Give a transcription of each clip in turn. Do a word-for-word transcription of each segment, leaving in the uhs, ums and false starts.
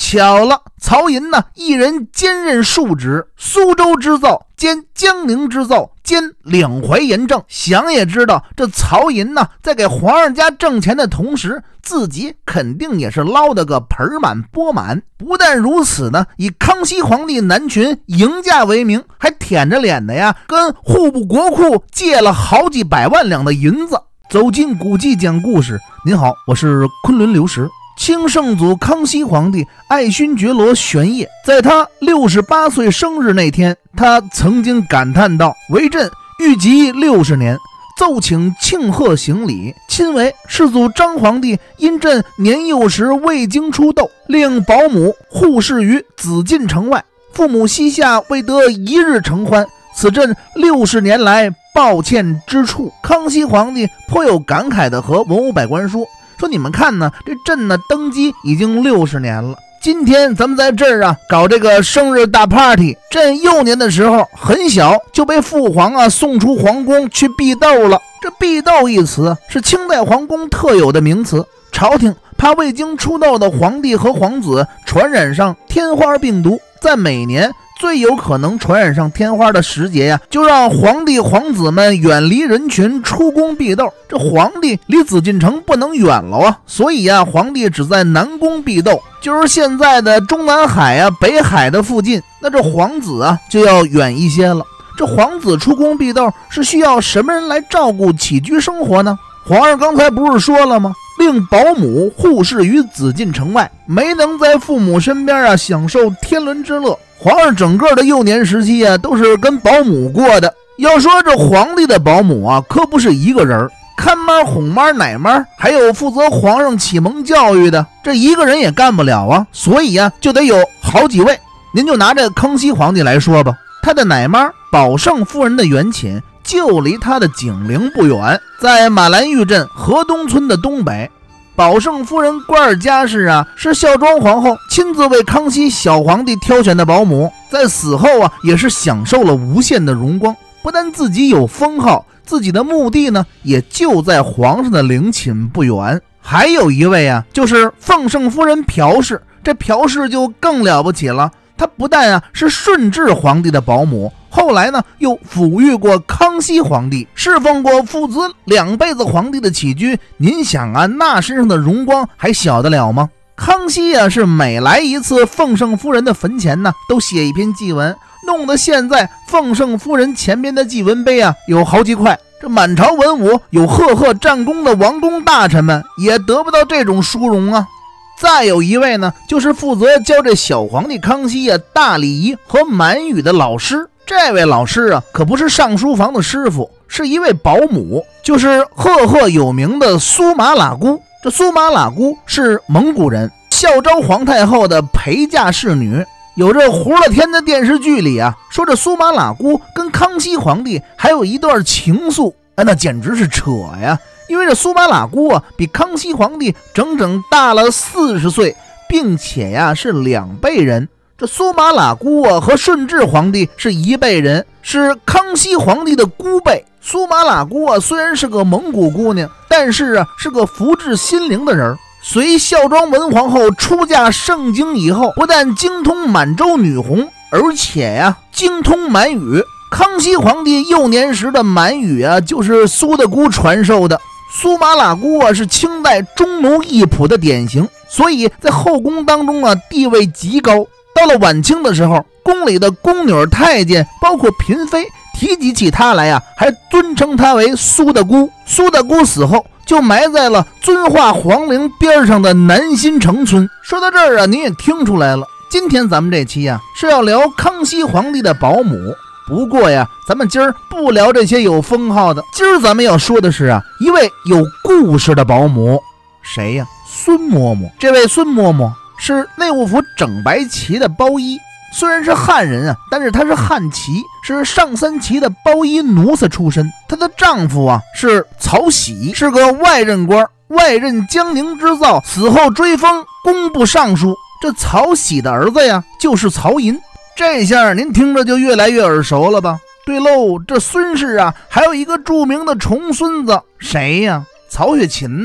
巧了，曹寅呢一人兼任数职，苏州织造兼江宁织造兼两淮盐政。想也知道，这曹寅呢在给皇上家挣钱的同时，自己肯定也是捞得个盆满钵满。不但如此呢，以康熙皇帝南巡迎驾为名，还舔着脸的呀跟户部国库借了好几百万两的银子。走进古迹讲故事，您好，我是昆仑流石。清圣祖康熙皇帝爱新觉罗玄烨，在他六十八岁生日那天，他曾经感叹道：为朕御及六十年，奏请庆贺行礼，亲为世祖张皇帝因朕年幼时未经出斗，令保姆护侍于紫禁城外，父母膝下未得一日承欢，此朕六十年来抱歉之处。康熙皇帝颇有感慨地和文武百官说说你们看呢，这朕呢登基已经六十年了，今天咱们在这儿啊搞这个生日大 party。 朕幼年的时候很小就被父皇啊送出皇宫去避斗了。这避斗一词是清代皇宫特有的名词，朝廷怕未经出斗的皇帝和皇子传染上天花病毒，在每年最有可能传染上天花的时节呀，就让皇帝皇子们远离人群，出宫避斗。这皇帝离紫禁城不能远了啊，所以呀，皇帝只在南宫避斗，就是现在的中南海呀、北海的附近。那这皇子啊就要远一些了。这皇子出宫避斗是需要什么人来照顾起居生活呢？皇上刚才不是说了吗？令保姆护侍于紫禁城外，没能在父母身边啊享受天伦之乐。皇上整个的幼年时期啊都是跟保姆过的。要说这皇帝的保姆啊可不是一个人，看妈哄妈奶妈，还有负责皇上启蒙教育的，这一个人也干不了啊，所以啊就得有好几位。您就拿这康熙皇帝来说吧，他的奶妈宝圣夫人的原寝就离他的景陵不远，在马兰峪镇河东村的东北。宝圣夫人官儿家世啊，是孝庄皇后亲自为康熙小皇帝挑选的保姆，在死后啊，也是享受了无限的荣光。不但自己有封号，自己的墓地呢，也就在皇上的陵寝不远。还有一位啊，就是奉圣夫人朴氏，这朴氏就更了不起了。她不但啊是顺治皇帝的保姆，后来呢又抚育过康熙皇帝，侍奉过父子两辈子皇帝的起居。您想啊，那身上的荣光还小得了吗？康熙啊是每来一次奉圣夫人的坟前呢，都写一篇祭文，弄得现在奉圣夫人前边的祭文碑啊有好几块。这满朝文武有赫赫战功的王公大臣们也得不到这种殊荣啊。再有一位呢，就是负责教这小皇帝康熙啊大礼仪和满语的老师。这位老师啊，可不是上书房的师傅，是一位保姆，就是赫赫有名的苏玛喇姑。这苏玛喇姑是蒙古人，孝昭皇太后的陪嫁侍女。有这胡了天的电视剧里啊，说这苏玛喇姑跟康熙皇帝还有一段情愫，哎，那简直是扯呀！因为这苏玛喇姑啊，比康熙皇帝整整大了四十岁，并且呀是两辈人。这苏玛喇姑啊和顺治皇帝是一辈人，是康熙皇帝的姑辈。苏玛喇姑啊虽然是个蒙古姑娘，但是啊是个福至心灵的人。随孝庄文皇后出嫁盛京以后，不但精通满洲女红，而且呀精通满语。康熙皇帝幼年时的满语啊就是苏大姑传授的。苏玛喇姑啊是清代中奴义仆的典型，所以在后宫当中啊地位极高。到了晚清的时候，宫里的宫女太监包括嫔妃提及起她来啊，还尊称她为苏大姑。苏大姑死后就埋在了遵化皇陵边上的南新城村。说到这儿啊，您也听出来了，今天咱们这期啊是要聊康熙皇帝的保姆。不过呀，咱们今儿不聊这些有封号的，今儿咱们要说的是啊，一位有故事的保姆。谁呀？孙嬷嬷。这位孙嬷嬷是内务府整白旗的包衣，虽然是汉人啊，但是她是汉旗，是上三旗的包衣奴才出身。她的丈夫啊是曹玺，是个外任官，外任江宁织造，死后追封工部尚书。这曹玺的儿子呀就是曹寅。这下您听着就越来越耳熟了吧？对喽，这孙氏啊还有一个著名的重孙子，谁呀？曹雪芹呢？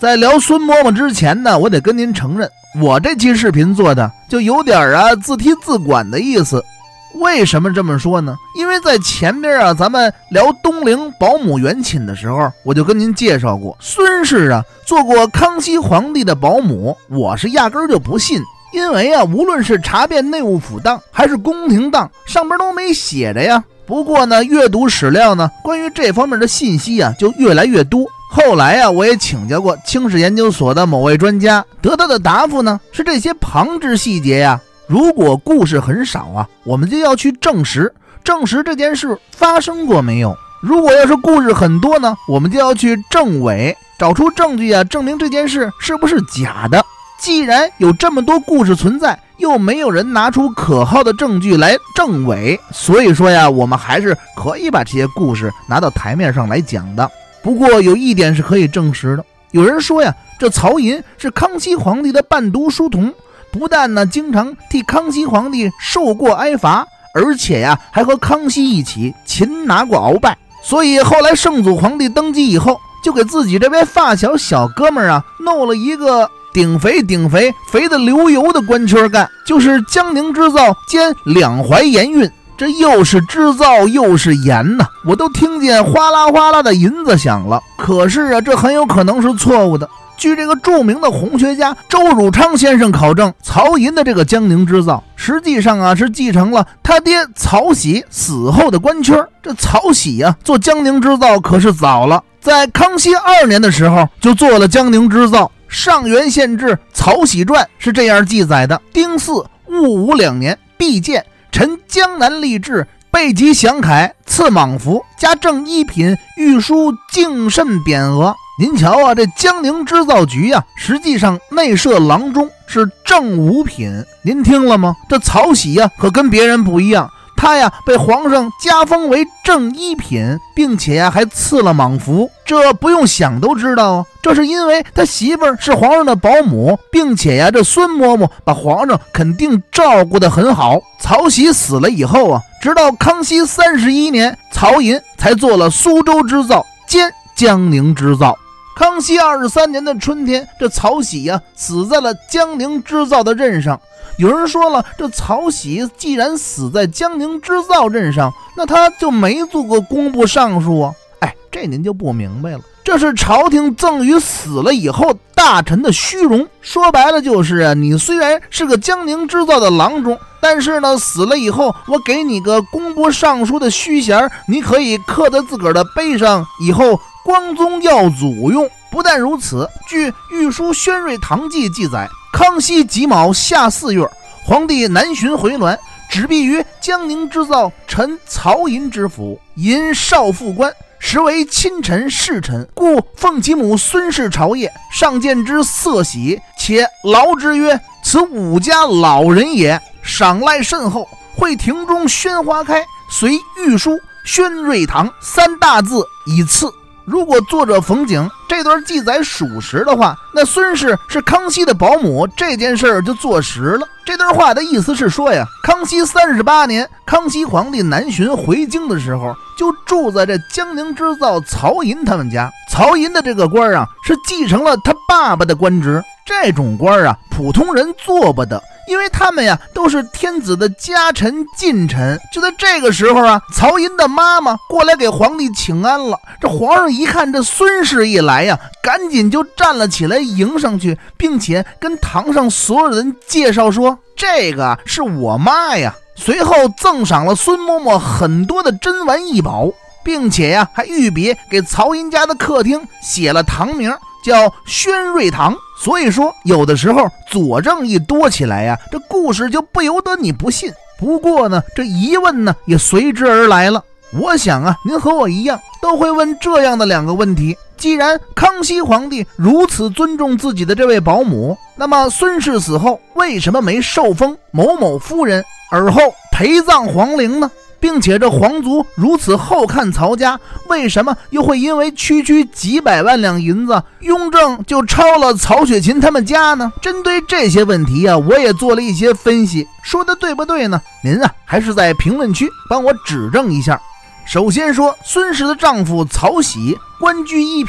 在聊孙嬷嬷之前呢，我得跟您承认，我这期视频做的就有点啊自踢自管的意思。为什么这么说呢？因为在前边啊，咱们聊东陵保姆原寝的时候，我就跟您介绍过，孙氏啊做过康熙皇帝的保姆，我是压根儿就不信。因为啊，无论是查遍内务府档还是宫廷档，上边都没写着呀。不过呢，阅读史料呢，关于这方面的信息啊，就越来越多。后来啊，我也请教过清史研究所的某位专家，得到的答复呢，是这些旁支细节呀，如果故事很少啊，我们就要去证实，证实这件事发生过没有。如果要是故事很多呢，我们就要去证伪，找出证据啊，证明这件事是不是假的。既然有这么多故事存在，又没有人拿出可靠的证据来证伪，所以说呀，我们还是可以把这些故事拿到台面上来讲的。不过有一点是可以证实的，有人说呀，这曹寅是康熙皇帝的伴读书童，不但呢经常替康熙皇帝受过挨罚，而且呀还和康熙一起擒拿过鳌拜。所以后来圣祖皇帝登基以后，就给自己这位发小小哥们儿啊弄了一个顶肥顶肥肥的流油的官缺干，就是江宁织造兼两淮盐运。这又是织造又是盐呐、啊，我都听见哗啦哗啦的银子响了。可是啊，这很有可能是错误的。据这个著名的红学家周汝昌先生考证，曹寅的这个江宁织造实际上啊是继承了他爹曹玺死后的官缺。这曹玺啊做江宁织造可是早了，在康熙二年的时候就做了江宁织造。上元县志曹玺传是这样记载的：丁巳戊午两年，毕见陈江南吏治，备极祥凯，赐莽服，加正一品，御书敬慎匾额。您瞧啊，这江宁织造局啊，实际上内设郎中，是正五品。您听了吗？这曹玺呀，可跟别人不一样。他呀被皇上加封为正一品，并且呀还赐了莽服，这不用想都知道啊，这是因为他媳妇儿是皇上的保姆，并且呀这孙嬷嬷把皇上肯定照顾得很好。曹玺死了以后啊，直到康熙三十一年，曹寅才做了苏州织造兼江宁织造。康熙二十三年的春天，这曹玺呀死在了江宁织造的任上。有人说了，这曹玺既然死在江宁织造任上，那他就没做过工部尚书啊。哎，这您就不明白了，这是朝廷赠予死了以后大臣的虚荣。说白了就是啊，你虽然是个江宁织造的郎中，但是呢死了以后，我给你个工部尚书的虚衔，你可以刻在自个儿的碑上，以后光宗耀祖用。不但如此，据《御书宣瑞堂记》记载，康熙己卯夏四月，皇帝南巡回銮，止避于江宁织造臣曹寅之府，寅少副官，实为亲臣侍臣，故奉其母孙氏朝谒，上见之色喜，且劳之曰：此武家老人也，赏赖甚厚。会庭中宣花开，随御书宣瑞堂三大字以赐。如果作者冯景这段记载属实的话，那孙氏是康熙的保姆，这件事儿就坐实了。这段话的意思是说呀，康熙三十八年，康熙皇帝南巡回京的时候，就住在这江宁织造曹寅他们家。曹寅的这个官啊，是继承了他爸爸的官职，这种官啊，普通人做不得。因为他们呀都是天子的家臣近臣。就在这个时候啊，曹寅的妈妈过来给皇帝请安了。这皇上一看这孙氏一来呀，赶紧就站了起来迎上去，并且跟堂上所有人介绍说，这个是我妈呀。随后赠赏了孙嬷嬷很多的珍玩异宝，并且呀还御笔给曹寅家的客厅写了堂名，叫宣瑞堂。所以说有的时候佐证一多起来呀，这故事就不由得你不信。不过呢，这疑问呢也随之而来了。我想啊，您和我一样都会问这样的两个问题：既然康熙皇帝如此尊重自己的这位保姆，那么孙氏死后为什么没受封某某夫人，而后陪葬皇陵呢？并且这皇族如此厚看曹家，为什么又会因为区区几百万两银子，雍正就抄了曹雪芹他们家呢？针对这些问题啊，我也做了一些分析，说的对不对呢？您啊，还是在评论区帮我指正一下。首先说，孙氏的丈夫曹玺官居一品，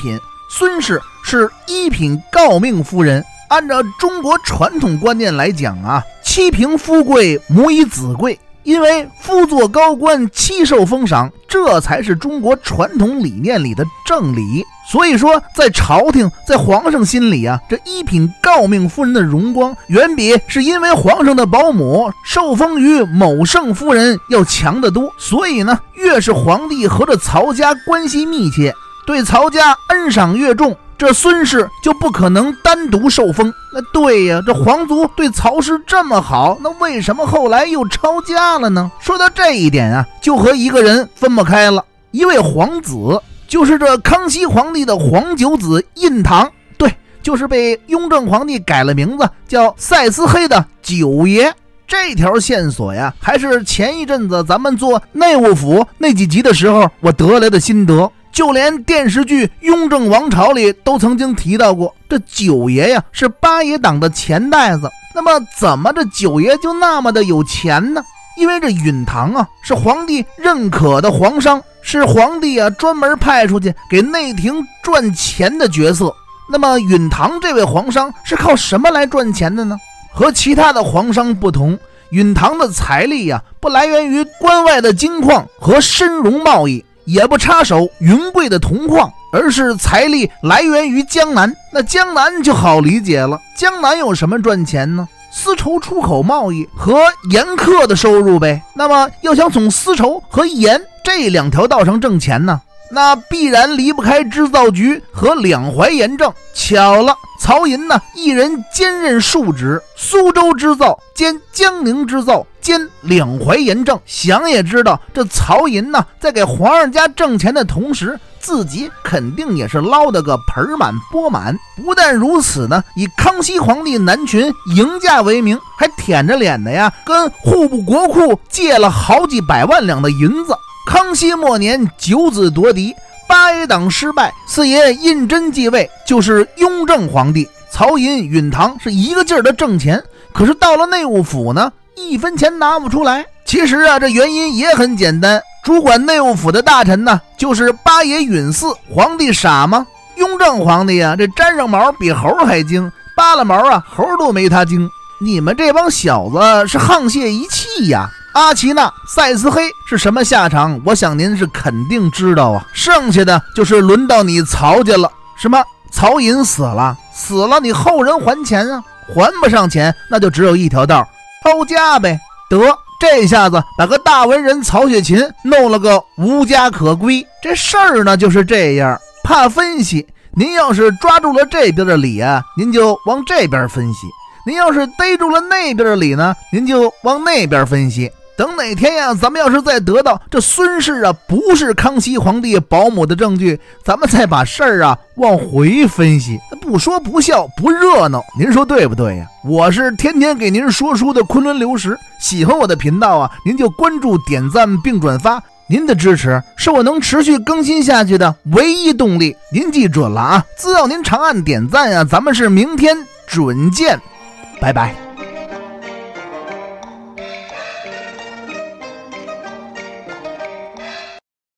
孙氏是一品诰命夫人。按照中国传统观念来讲啊，妻凭夫贵，母以子贵，因为夫做高官，妻受封赏，这才是中国传统理念里的正理。所以说，在朝廷，在皇上心里啊，这一品诰命夫人的荣光，远比是因为皇上的保姆受封于某圣夫人要强得多。所以呢，越是皇帝和这曹家关系密切，对曹家恩赏越重，这孙氏就不可能单独受封。那对呀，这皇族对曹氏这么好，那为什么后来又抄家了呢？说到这一点啊，就和一个人分不开了，一位皇子，就是这康熙皇帝的皇九子胤堂。对，就是被雍正皇帝改了名字叫赛思黑的九爷。这条线索呀，还是前一阵子咱们做内务府那几集的时候我得来的心得。就连电视剧《雍正王朝》里都曾经提到过，这九爷呀是八爷党的钱袋子。那么怎么这九爷就那么的有钱呢？因为这允堂啊是皇帝认可的皇商，是皇帝啊专门派出去给内廷赚钱的角色。那么允堂这位皇商是靠什么来赚钱的呢？和其他的皇商不同，允堂的财力呀、啊、不来源于关外的金矿和参茸贸易，也不插手云贵的铜矿，而是财力来源于江南。那江南就好理解了，江南有什么赚钱呢？丝绸出口贸易和盐客的收入呗。那么要想从丝绸和盐这两条道上挣钱呢，那必然离不开织造局和两淮盐政。巧了，曹寅呢一人兼任数职，苏州织造兼江宁织造兼两淮盐政。想也知道，这曹寅呢在给皇上家挣钱的同时，自己肯定也是捞得个盆满钵满。不但如此呢，以康熙皇帝南巡迎驾为名，还舔着脸的呀跟户部国库借了好几百万两的银子。康熙末年九子夺嫡，八爷党失败，四爷胤禛继位，就是雍正皇帝。曹寅、允堂是一个劲儿的挣钱，可是到了内务府呢，一分钱拿不出来。其实啊，这原因也很简单，主管内务府的大臣呢，就是八爷允嗣。皇帝傻吗？雍正皇帝啊，这沾上毛比猴还精，扒了毛啊，猴都没他精。你们这帮小子是沆瀣一气呀！阿奇娜、赛斯黑是什么下场？我想您是肯定知道啊。剩下的就是轮到你曹家了。什么？曹寅死了？死了你后人还钱啊？还不上钱，那就只有一条道，抄家呗。得，这下子把个大文人曹雪芹弄了个无家可归。这事儿呢就是这样，怕分析，您要是抓住了这边的理啊，您就往这边分析；您要是逮住了那边的理呢，您就往那边分析。等哪天呀，咱们要是再得到这孙氏啊不是康熙皇帝保姆的证据，咱们再把事儿啊往回分析。不说不笑，不热闹，您说对不对呀？我是天天给您说书的昆仑流石，喜欢我的频道啊，您就关注、点赞并转发。您的支持是我能持续更新下去的唯一动力。您记准了啊，只要您长按点赞啊，咱们是明天准见，拜拜。